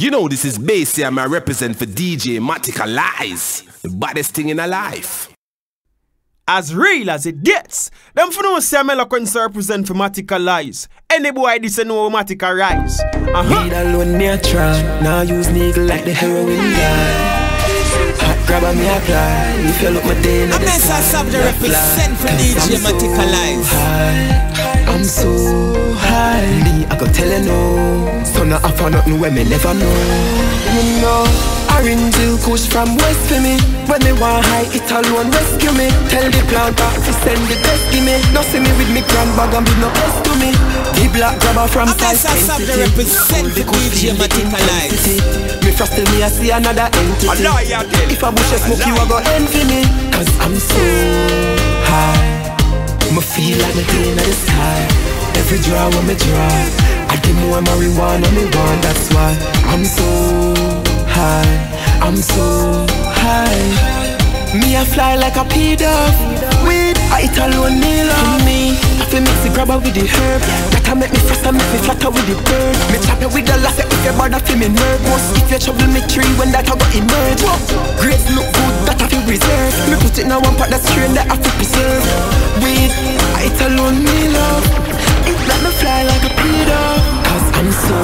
You know this is Basie and I represent for DJ Matika Lies, the baddest thing in a life. As real as it gets, them for no say me look represent for Matika Lies. Any boy this know Matika Rise. Weed alone me a try, now use needle like the heroin guy. Hot grabber me apply, if you look my day now this time the represent for DJ Matika Lies. I'm so high, me I go tell you no. So not offer nothing when me never know. You know, orange hill kush from west for me. When they want high, it alone rescue me. Tell the plant back to send the best to me. No see me with me grand bag and be no best to me. The black grabber from size the represent for DJ Matika Lies. Me frosted me I see another entity. If I bush a smoke you I go envy me. Cause I'm so high, me feel like me playing at the sky. Every draw when me draw, I get more marijuana me want. That's why I'm so high, I'm so high. Me a fly like a P-dove. Weed, I eat alone me love. Me, I feel mix the grabber with the herb. That'll make me fast and make me flatter with the bird. Me chop it with the laugh if you bother feel me nervous. If you trouble me tree when that I got emerge. Grades look good, that I feel reserved. Me put it in one part that's strain that I feel preserved. Weed, I eat alone me love. It let me fly like a P-dove. Cause I'm so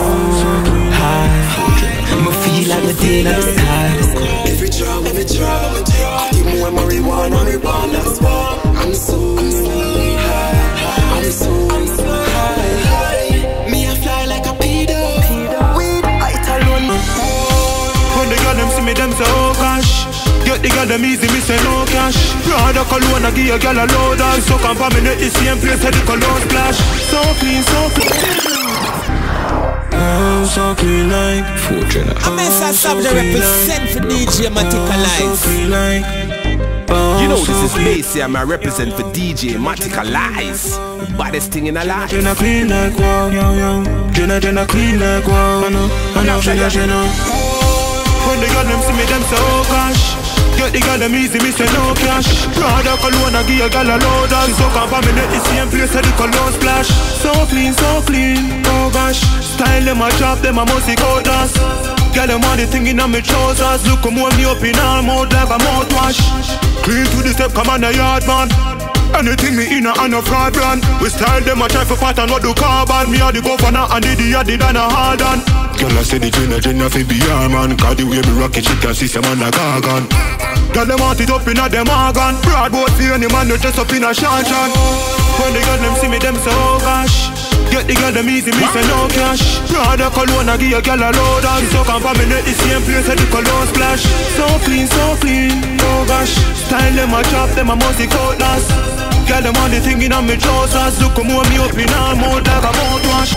high, me feel like me day in the sky. Every draw when me draw, I get more marijuana me want. That's why I'm so high, I'm so high. Me a fly like a P-dove. Weed, I eat alone. When the girl them see me, them say oh gosh. Get the girl them easy, me say no cash. Rather cologne, I give a girl a load. So contaminate the same place where the cologne splash. So clean, so clean. Oh, so clean like Fortune. I the represent for DJ Matika Lies. You know this is Basie and I represent for DJ Matika Lies, the baddest thing in a life. Jenna clean like wow, yo yo. Jenna clean like wow. I know, Jenna. When the girl them see me, them say oh gosh. Get the girl them easy, me say no cash. Rather cologne, I give a girl a load. So contaminate the same place where the cologne splash. So clean, oh gosh. Style them a drop, them a musty coders. Girl them want the thing in on me trousers. Look come hold me up in all mode like a mouthwash. Clean to the step, come on the yard man. Anything me in a no fraud brand. We style them a try for pattern, what do carbon. Me a the governor and the done a hard on. Girl I say the Jenna fi be your man. Cause the way me rock it, she can see some man a gargan. Girl them want it up in a them organ. Broad boat for any man, no dress up in a shantan. When the girl them see me, them say oh gosh. Get the girl them easy, me say no cash. Rather cologne, I give a girl a load. So contaminate the same place where the cologne splash. So clean, oh gosh. Style them a chop, them a musty cutlass. Girl them want the thing in on me trousers. Look come hold me up in all mode like a mouthwash.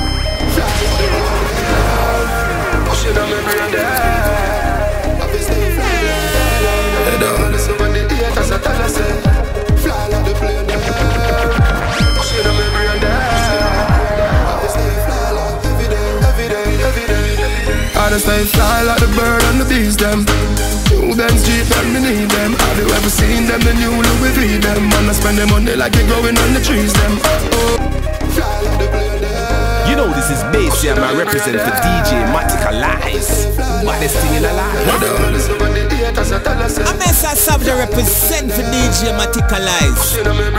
Pushing on me brain there. I be stay fly. Head on, listen when the haters a tell us say fly like the plane there. Pushing on me brain there. I just stay fly like the bird and the bees them. New Benz Jeep and me need them. Have you ever seen them, the new Louis V them? Man I spend them money like they growing on the trees them. Fly like the bird them. You know this is Basie and I represent for DJ Matika Lies, baddest thing in a life. I the represent for DJ Matika Lies.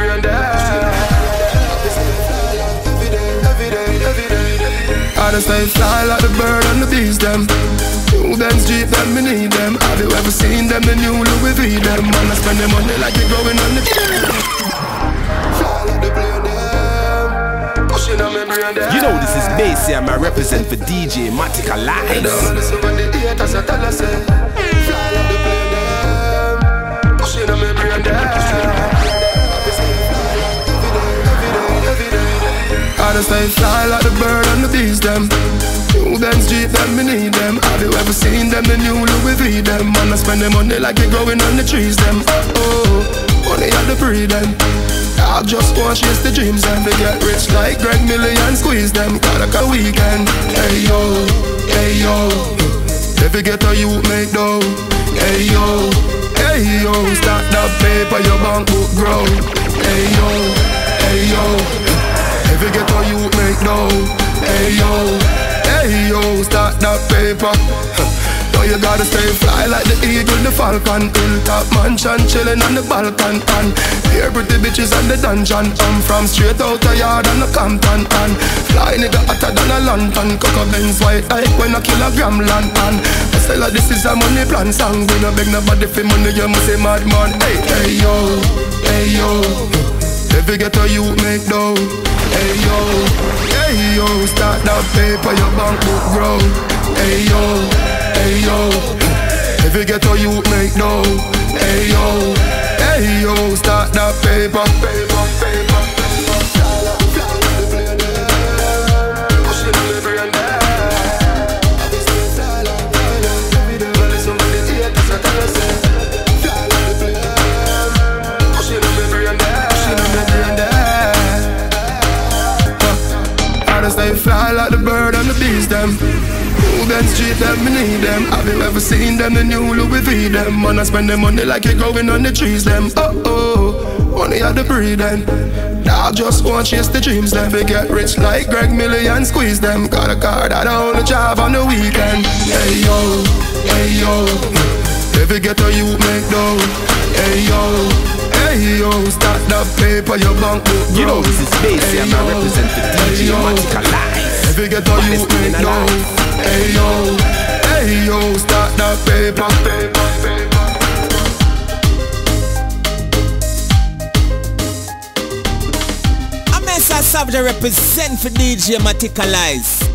I just stay fly like the bird and the bees them. New Benz Jeep and me need them. Have you ever seen them, the new Louis V them? Man I spend them money like they growing on the fly like the plane them. Pushing on me brain them. You know this is Basie and I represent for DJ Matika Lies. Listen when the haters a tell us say fly like the plane them. Pushing on me brain them. I just stay fly like the bird and the bees them. New Benz Jeep and me need them. Have you ever seen them, the new Louis V them? Man I spend them money like they growing on the trees them. Money at the breed them. I just want to chase the dreams and they get rich like Greg Millie and squeeze them. Got like a weekend. Hey yo. Every ghetto you make dough. Hey yo. Start that paper, your bank book grow. Hey yo. Every ghetto you make dough. Hey yo. Hey yo, start that paper. Now you gotta stay fly like the eagle, the falcon. Hilltop mansion, chillin' on the balcony. And here pretty bitches on the dungeon. I'm from straight out the yard and the Compton. And fly nigga hotter than a lantern. Coco Benz white like when a kilogram land. And I say like this is a money plan song. We no beg nobody for money, you must say madman. Hey, hey yo, hey yo. Every ghetto you make dough. Hey yo, hey yo. Start that paper, your bank book grow. Hey yo, hey yo. Every ghetto you make dough. Hey yo, hey yo. Start that paper, paper, paper. They fly like the bird and the bees them. Ruben Street them, me need them. Have you ever seen them, the new Louis V them? Wanna spend the money like you're growing on the trees them. Oh oh, money at the breeding. Now just want chase the dreams them. They get rich like Greg Millie and squeeze them. Got a car that I only drive on the weekend. Hey yo, hey yo. Every ghetto you make dough. Hey yo, hey yo. Start that paper, your bank book grow. You know this is Spacey, I'm a represent for DJ Matika Lies. Every ghetto you make dough. Hey yo, hey yo. Start that paper, paper, paper. I'm Mesa Savage, represent for DJ Matika Lies.